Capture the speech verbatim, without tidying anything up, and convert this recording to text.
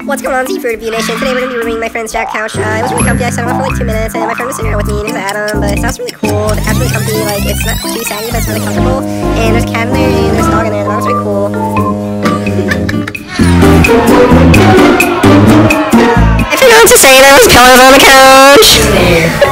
What's going on, Seafood Review Nation? Today we're going to be reviewing my friend's Jack couch. Uh, it was really comfy. I sat on it for like two minutes, and my friend was sitting around with me, and it was Adam, but it sounds really cool. The couch is really comfy, like, it's not too saggy, but it's really comfortable. And there's a cat in there, and there's a dog in there, and the dog's really cool. I forgot to say there was pillows on the couch.